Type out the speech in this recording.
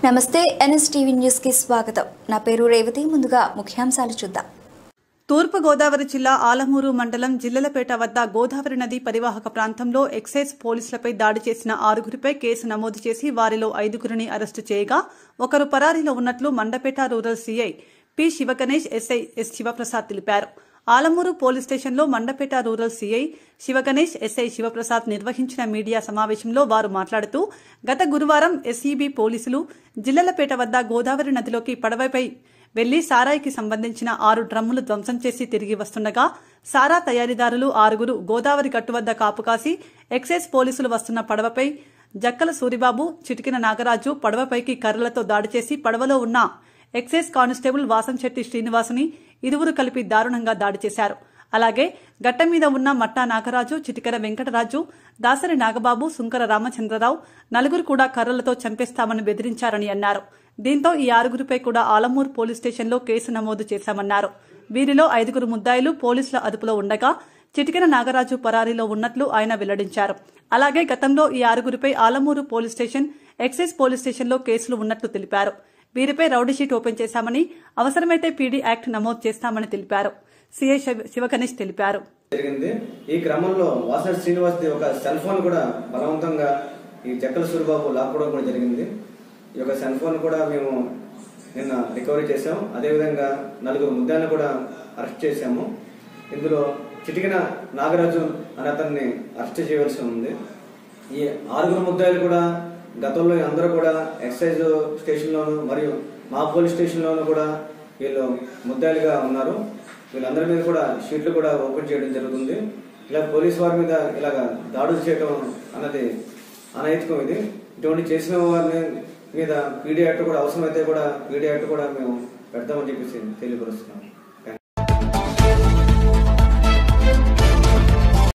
నమస్తే NSTV news కి స్వాగతం। నా పేరు రేవతి। ముందుగా ముఖ్యాంశాలు చూద్దాం। తూర్పు గోదావరి జిల్లా ఆలమూరు మండలం జిల్లలపేట వద్ద గోదావరి నది పరివాహక ప్రాంతంలో ఎక్సైజ్ పోలీసులపై దాడి చేసిన 6గురిపై కేసు నమోదు చేసి వారిలో 5గురిని అరెస్టు చేయగా ఒకరు పరారీలో ఉన్నట్లు Mandapeta rural CI P Shivaganesh SI S Shivaprasad తెలిపారు। ఆలమూరు పోలీస్ స్టేషన్లో Mandapeta rural CI Shivaganesh SI Shivaprasad నిర్వహించిన మీడియా సమావేశంలో వారు మాట్లాడుతూ గత గురువారం ఎస్ఈబీ పోలీసులు జిల్లలపేట వద్ద గోదావరి నదిలోకి పడవపై వెళ్లి సారాయికి సంబంధించిన 6 డ్రమ్ములు ధ్వంసం చేసి తిరిగి వస్తుండగా సారా తయారీదారులు 6గురు గోదావరి గట్టు వద్ద కాపుకాసి ఎక్సైజ్ పోలీసులు వస్తున్న పడవపై జక్కల సూరిబాబు, చిటికిన నాగరాజు పడవపైకి కర్రలతో దాడి చేసి పడవలో ఉన్న ఎక్సైజ్ కానిస్టేబుల్ వాసంశెట్టి శ్రీనివాసుని ఇరువురు కలిపి దారుణంగా దాడి చేశారు। అలాగే గట్ట మీద ఉన్న మట్టా నాగరాజు, చిటికెర వెంకటరాజు, దాసరి నాగబాబు, సుంకర రామచంద్రరావు నలుగురు కూడా కర్రలతో చంపేస్తామని బెదిరించారని అన్నారు। దీంతో ఈ 6గురిపై కూడా ఆలమూరు పోలీస్ స్టేషన్లో కేసు నమోదు చేశామన్నారు। వీరిలో 5గురు ముద్దాయిలు పోలీసుల అదుపులో ఉండగా చిటికెన నాగరాజు పరారీలో ఉన్నట్లు ఆయన వెల్లడించారు। అలాగే గతంలో ఈ 6గురిపై Alamuru police station, excise police స్టేషన్లో కేసులు ఉన్నట్లు తెలిపారు। వీరిపై రౌడీ షీట్ ఓపెన్ చేశామని, అవసరమైతే పీడీ యాక్ట్ నమోదు చేస్తామని తెలిపారు। సీఐ శివగణేష్ తెలిపారు। ఈ క్రమంలో వాసంశెట్టి శ్రీనివాస్ ఒక సెల్ ఫోన్ కూడా బలవంతంగా ఈ జక్కల సూరిబాబు లాక్కోవడం కూడా జరిగింది। ఈ యొక్క సెల్ ఫోన్ కూడా మేము నిన్న రికవరీ చేశాము। అదేవిధంగా 4 ముద్దాయిలను కూడా అరెస్ట్ చేశాము। ఇందులో చిటికిన నాగరాజు అనే అతన్ని అరెస్ట్ చేయవలసి ఉంది। ఈ 6గురు ముద్దాయిలు కూడా గతంలో అందరూ కూడా ఎక్సైజ్ స్టేషన్లోను మరియు మా పోలీస్ స్టేషన్లోను కూడా వీళ్ళు ముద్దాయిలుగా ఉన్నారు। వీళ్ళందరి మీద కూడా షీట్లు కూడా ఓపెన్ చేయడం జరుగుతుంది। ఇలా పోలీసు వారి మీద ఇలాగ దాడులు చేయడం అన్నది అనైతికం। ఇది ఇటువంటి చేసిన వారిని మీద పీడీ యాక్ట్ కూడా అవసరమైతే కూడా పీడీ యాక్ట్ కూడా మేము పెడతామని చెప్పేసి తెలియపరుస్తున్నాం।